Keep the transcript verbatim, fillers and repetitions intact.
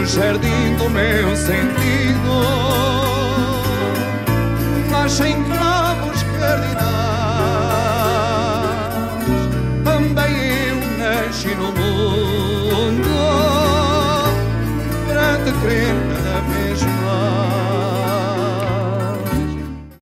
no jardim do meu sentido nascem cravos cardinais. Também eu nasci no mundo